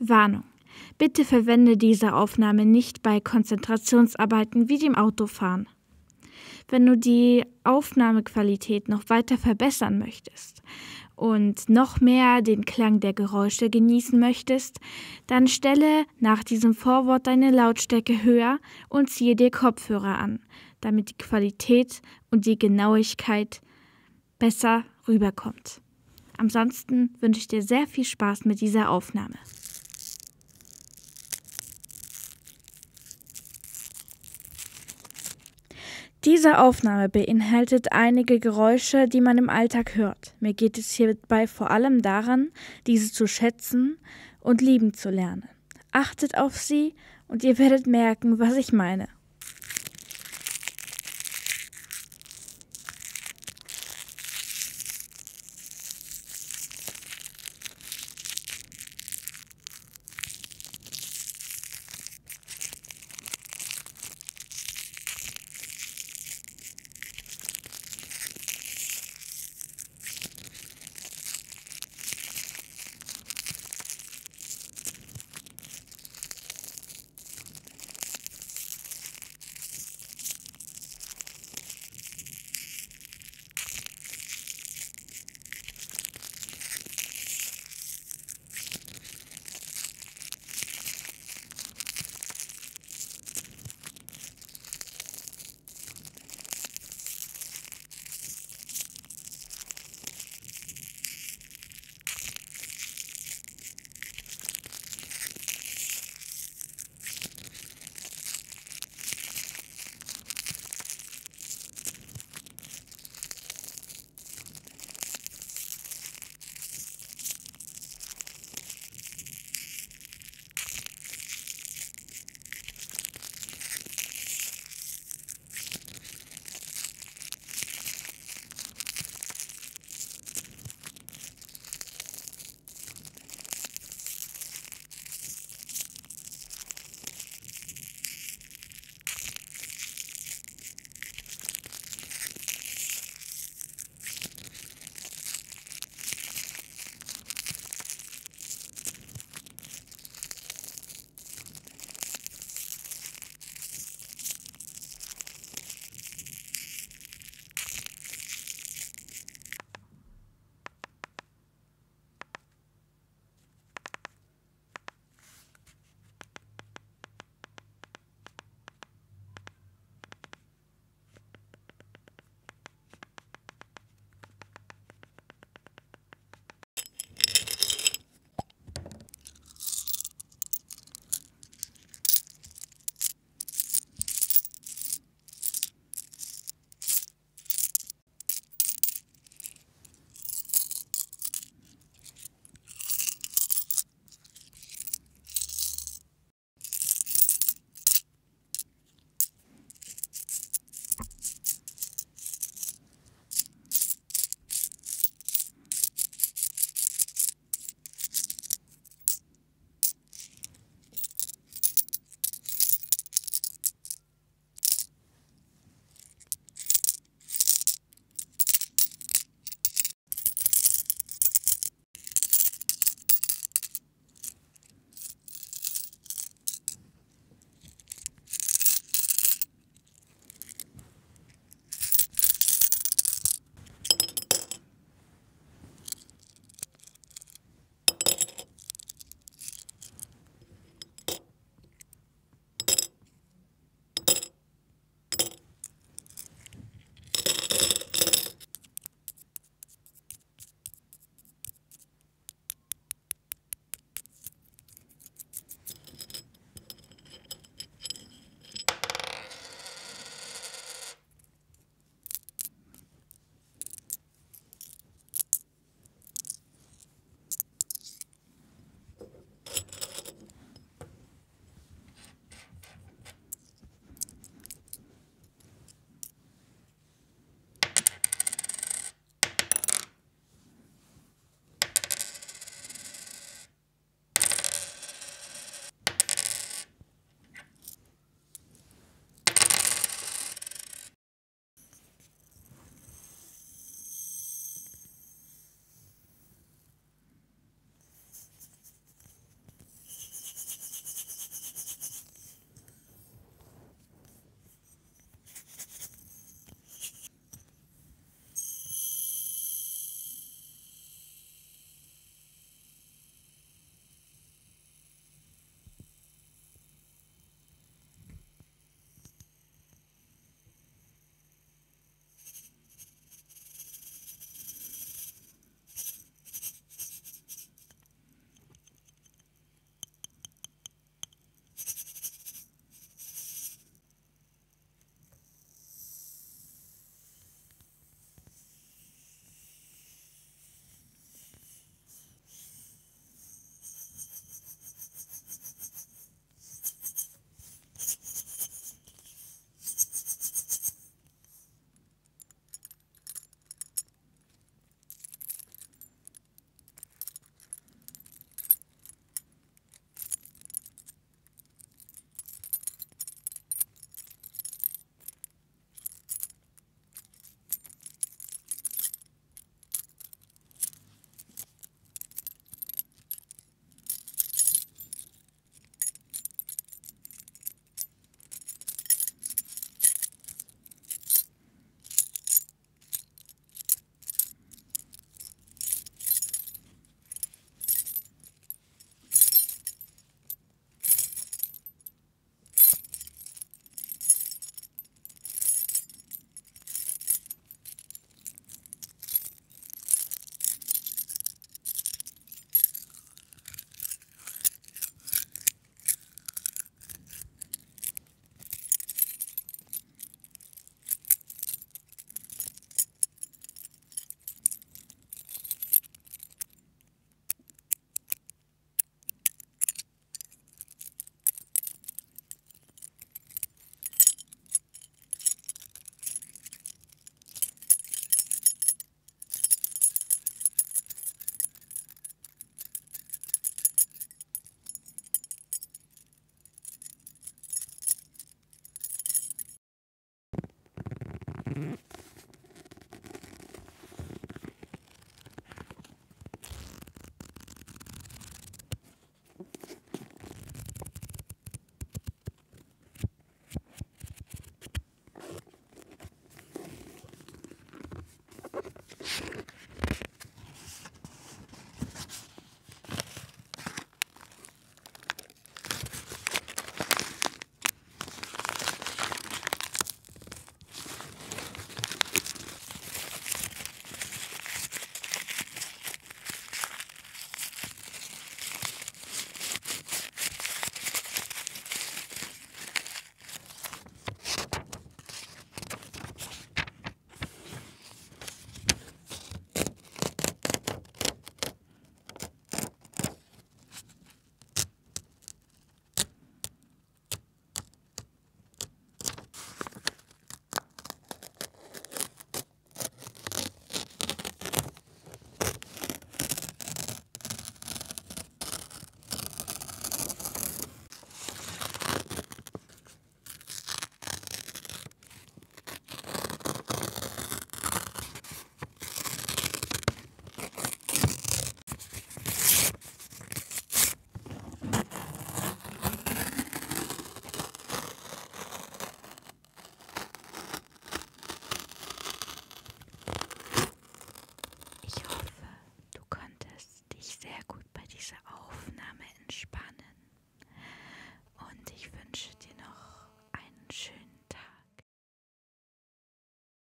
Warnung: Bitte verwende diese Aufnahme nicht bei Konzentrationsarbeiten wie dem Autofahren. Wenn du die Aufnahmequalität noch weiter verbessern möchtest und noch mehr den Klang der Geräusche genießen möchtest, dann stelle nach diesem Vorwort deine Lautstärke höher und ziehe dir Kopfhörer an, damit die Qualität und die Genauigkeit besser rüberkommt. Ansonsten wünsche ich dir sehr viel Spaß mit dieser Aufnahme. Diese Aufnahme beinhaltet einige Geräusche, die man im Alltag hört. Mir geht es hierbei vor allem daran, diese zu schätzen und lieben zu lernen. Achtet auf sie und ihr werdet merken, was ich meine.